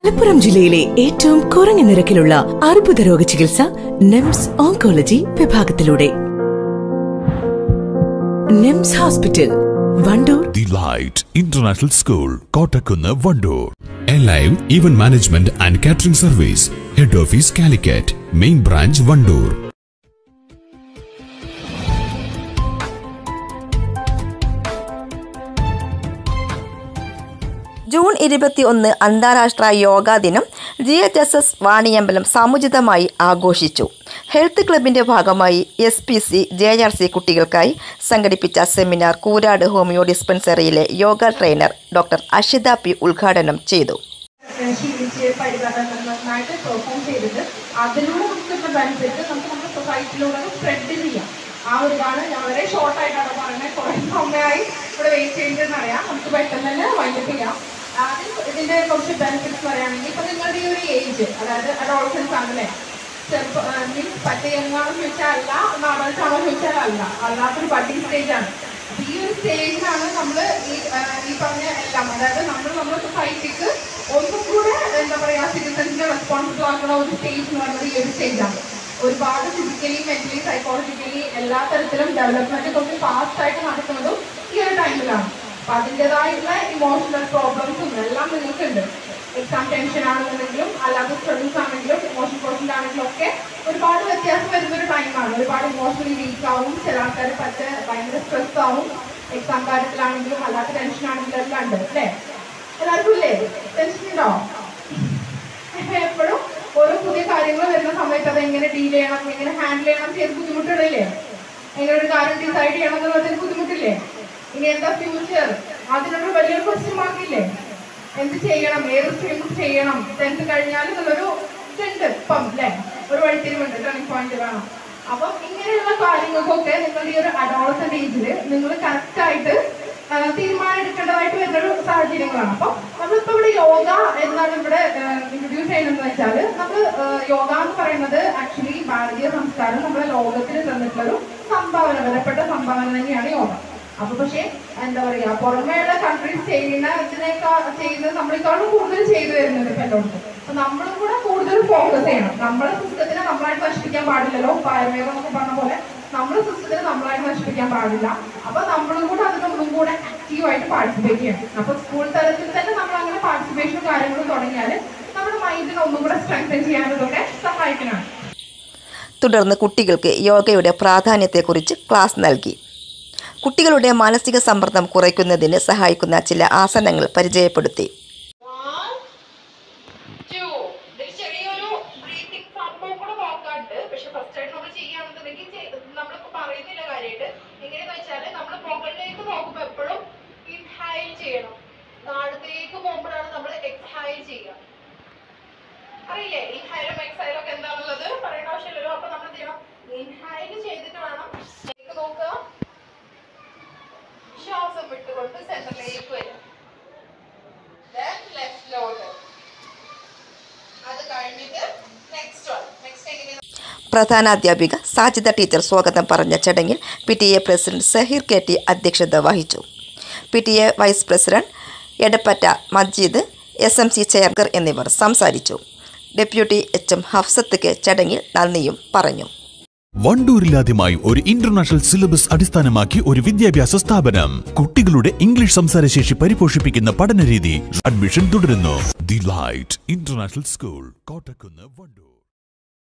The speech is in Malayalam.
മലപ്പുറം ജില്ലയിലെ ഏറ്റവും കുറഞ്ഞ നിരക്കിലുള്ള അർബുദ രോഗ ചികിത്സ നിംസ് ഓങ്കോളജി വിഭാഗത്തിലൂടെ. NIMS hospital, Vandoor. The light international school, Kottakkunnu, Vandoor. Alive Event Management and Catering Service, Head Office Calicut, Main Branch Vandoor. June 21 അന്താരാഷ്ട്ര യോഗാ ദിനം GHSS വാണിയമ്പലം സമുചിതമായി ആഘോഷിച്ചു. ഹെൽത്ത് ക്ലബിന്റെ ഭാഗമായി SPC JRC കുട്ടികൾക്കായി സംഘടിപ്പിച്ച സെമിനാർ കൂരാട് ഹോമിയോ ഡിസ്പെൻസറിയിലെ യോഗ ട്രെയിനർ ഡോക്ടർ അഷിത P ഉദ്ഘാടനം ചെയ്തു. ആ ഒരു ഇതാണ് ഞാൻ വളരെ ഷോർട്ടായിട്ടാണ് പറയുന്നത്. കുറേ സമയമായി ഇവിടെ വെയിറ്റ് ചെയ്തിട്ടെന്ന് അറിയാം. നമുക്ക് പെട്ടെന്ന് തന്നെ വൈൻഡപ്പ് ചെയ്യാം. ആദ്യം ഇതിൻ്റെ കുറച്ച് ബെനിഫിറ്റ്സ് പറയുകയാണെങ്കിൽ ഇപ്പം നിങ്ങളുടെ ഈ ഒരു ഏജ്, അതായത് അഡോളസൻസ് ആണല്ലേ, ചെറുപ്പം മീൻസ് പറ്റ യങ്ങാണെന്ന് ചോദിച്ചാൽ അല്ല, അഡൾട്ടാണോ ചോദിച്ചാൽ അല്ല, അല്ലാത്തൊരു ബഡിങ് സ്റ്റേജാണ്. അപ്പം ഈ ഒരു സ്റ്റേജിലാണ് നമ്മൾ ഈ പറഞ്ഞ എല്ലാം, അതായത് നമ്മുടെ സൊസൈറ്റിക്ക് ഒന്നും കൂടെ എന്താ പറയുക സിറ്റിസൺസിനെ റെസ്പോൺസിബിൾ ആക്കുന്ന ഒരു സ്റ്റേജ് എന്ന് പറയുന്നത് ഈ ഒരു സ്റ്റേജാണ്. ഒരുപാട് ഫിസിക്കലി മെന്റലി സൈക്കോളജിക്കലി എല്ലാ തരത്തിലും ഡെവലപ്മെന്റ് കുറച്ച് ഫാസ്റ്റ് ആയിട്ട് നടക്കുന്നതും ഈ ഒരു ടൈമിലാണ്. അപ്പൊ അതിൻ്റെതായിട്ടുള്ള ഇമോഷണൽ പ്രോബ്ലംസും എല്ലാം നിങ്ങൾക്കുണ്ട്. എക്സാം ടെൻഷൻ ആണെന്നുണ്ടെങ്കിലും അല്ലാതെ സ്റ്റഡീസ് ആണെങ്കിലും ഇമോഷൻ പ്രോബ്ലം ആണെങ്കിലും ഒക്കെ ഒരുപാട് വ്യത്യാസം വരുന്നൊരു ടൈമാണ്. ഒരുപാട് ഇമോഷണലി വീക്ക് ആവും, ചില ആൾക്കാർ ഭയങ്കര സ്ട്രെസ് ആവും. എക്സാം കാര്യത്തിലാണെങ്കിലും അല്ലാത്ത ടെൻഷൻ ആണെങ്കിലും എല്ലാം ഉണ്ട് അല്ലേ? എല്ലാവർക്കും ഇല്ലേ ടെൻഷൻ ഉണ്ടോ? എപ്പോഴും ഓരോ പുതിയ കാര്യങ്ങൾ വരുന്ന സമയത്ത് അത് എങ്ങനെ ഡീൽ ചെയ്യണം, എങ്ങനെ ഹാൻഡിൽ ചെയ്യണം ചെയ്ത് ബുദ്ധിമുട്ടുകളില്ലേ? എങ്ങനെ ഒരു കാര്യം ഡിസൈഡ് ചെയ്യണം എന്നുള്ളതിന് ബുദ്ധിമുട്ടില്ലേ? ഇനി എന്താ ഫ്യൂച്ചർ, അതിനൊരു വലിയൊരു ക്വസ്റ്റ്യൻ മാർക്കില്ലേ? എന്ത് ചെയ്യണം, ഏത് സ്ട്രീം ചെയ്യണം, 10th കഴിഞ്ഞാൽ എന്നുള്ളൊരു ഇതുണ്ട് ഇപ്പം അല്ലേ, ഒരു വഴിത്തിരിവുണ്ട്, ടേണിംഗ് പോയിന്റ് വേണം. അപ്പം ഇങ്ങനെയുള്ള കാര്യങ്ങൾക്കൊക്കെ നിങ്ങളുടെ ഈ ഒരു അഡോളസന്റ് ഏജിൽ നിങ്ങൾ കറക്റ്റായിട്ട് തീരുമാനം എടുക്കേണ്ടതായിട്ട് വരുന്നൊരു സാഹചര്യങ്ങളാണ്. അപ്പം നമ്മളിപ്പോൾ ഇവിടെ യോഗ എന്നാണ് ഇവിടെ ഇൻട്രൊഡ്യൂസ് ചെയ്യുന്നതെന്ന് വെച്ചാൽ, നമ്മൾ യോഗ എന്ന് പറയുന്നത് ആക്ച്വലി ഭാരതീയ സംസ്കാരം നമ്മുടെ ലോകത്തിന് തന്നിട്ടുള്ളൊരു സംഭാവന, വിലപ്പെട്ട സംഭാവന തന്നെയാണ് യോഗ. അപ്പൊ പക്ഷേ എന്താ പറയാ, പുറമേയുള്ള കൺട്രീസ് ചെയ്യുന്നത് നമ്മളെക്കാളും കൂടുതൽ ചെയ്തു വരുന്നുണ്ട് ഇപ്പൊ എല്ലായിടത്തും. അപ്പൊ നമ്മളും കൂടെ കൂടുതൽ ഫോക്കസ് ചെയ്യണം. നമ്മുടെ സിസ്റ്റത്തിനെ നമ്മളായിട്ട് നശിപ്പിക്കാൻ പാടില്ലല്ലോ, പാരമ്പര്യം എന്നൊക്കെ പറഞ്ഞ പോലെ നമ്മുടെ സിസ്റ്റത്തിന് നമ്മളായിട്ട് നശിപ്പിക്കാൻ പാടില്ല. അപ്പൊ നമ്മളും കൂടെ അതിനൊന്നും കൂടെ ആക്റ്റീവായിട്ട് പാർട്ടിസിപ്പേറ്റ് ചെയ്യണം. അപ്പൊ സ്കൂൾ തലത്തിൽ തന്നെ നമ്മൾ അങ്ങനെ പാർട്ടിസിപ്പേഷനും കാര്യങ്ങളും തുടങ്ങിയാൽ നമ്മുടെ മൈൻഡിനെ ഒന്നും കൂടെ സ്ട്രെങ്തൻ ചെയ്യാനതൊക്കെ സഹായിക്കുന്നതാണ്. തുടർന്ന് കുട്ടികൾക്ക് യോഗയുടെ പ്രാധാന്യത്തെക്കുറിച്ച് ക്ലാസ് നൽകി. കുട്ടികളുടെ മാനസിക സമ്മർദ്ദം കുറയ്ക്കുന്നതിന് സഹായിക്കുന്ന ചില ആസനങ്ങൾ പരിചയപ്പെടുത്തി. താഴത്തേക്ക് പോകുമ്പോഴാണ് നമ്മൾ എക്സ്ഹൈൽ ചെയ്യുക. അറിയില്ലേ ഇൻഹൈലും എക്സ്ഹൈലും ഒക്കെ എന്താണുള്ളത് പറയേണ്ട ആവശ്യമില്ലല്ലോ. അപ്പൊ നമ്മൾ എന്ത് ചെയ്യണം, ഇൻഹൈൽ ചെയ്തിട്ട് വേണം നോക്കുക, ശ്വാസം വിട്ടുകൊണ്ട് സെന്ററിലേക്ക് വരും, ലെഫ്റ്റിലോട്ട്, അത് കഴിഞ്ഞിട്ട് നെക്സ്റ്റ് എങ്ങനെയാണ്. പ്രധാനാധ്യാപിക സാജിദ ടീച്ചർ സ്വാഗതം പറഞ്ഞ ചടങ്ങിൽ PTA പ്രസിഡന്റ് സഹീർ KT അധ്യക്ഷത വഹിച്ചു. PTA vice president Edappatta Majeed, SMC chairman എന്നിവർ സംസാരിച്ചു. ഡെപ്യൂട്ടി HM ഹഫ്സത്ത് K ചടങ്ങിൽ നന്ദിയും പറഞ്ഞു. വണ്ടൂരിലാദ്യമായി ഒരു ഇന്റർനാഷണൽ സിലബസ് അടിസ്ഥാനമാക്കി ഒരു വിദ്യാഭ്യാസ സ്ഥാപനം. കുട്ടികളുടെ ഇംഗ്ലീഷ് സംസാരശേഷി പരിപോഷിപ്പിക്കുന്ന പഠനരീതി. അഡ്മിഷൻ തുടരുന്നു. The light international school, Kottakkunnu, Wandoor.